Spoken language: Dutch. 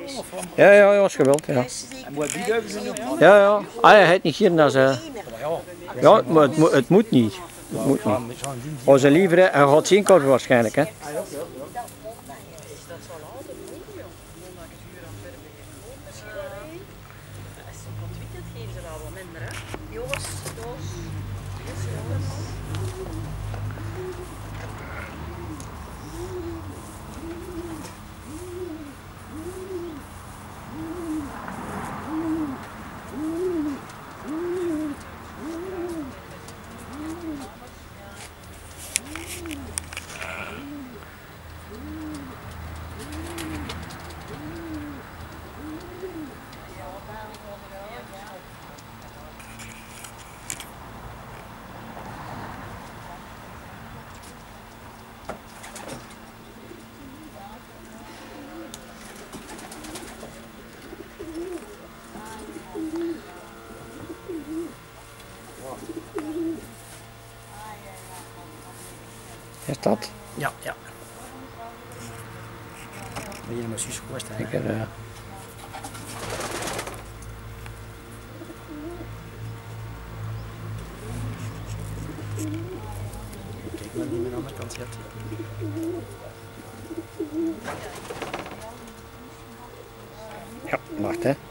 Ja, ja, ja, als je wilt, ja. En moet die durven ze nog? Ja, ja. Ah, hij heeft niet hier naar ze. Ja, maar het moet niet. Het moet niet. Als ze liever, hij gaat zien kopen waarschijnlijk, hè. Is dat? Ja, ja. Ben je maar zus geweest, hè? Zeker, Kijk maar niet meer aan de kant zetten. ja, wacht hè.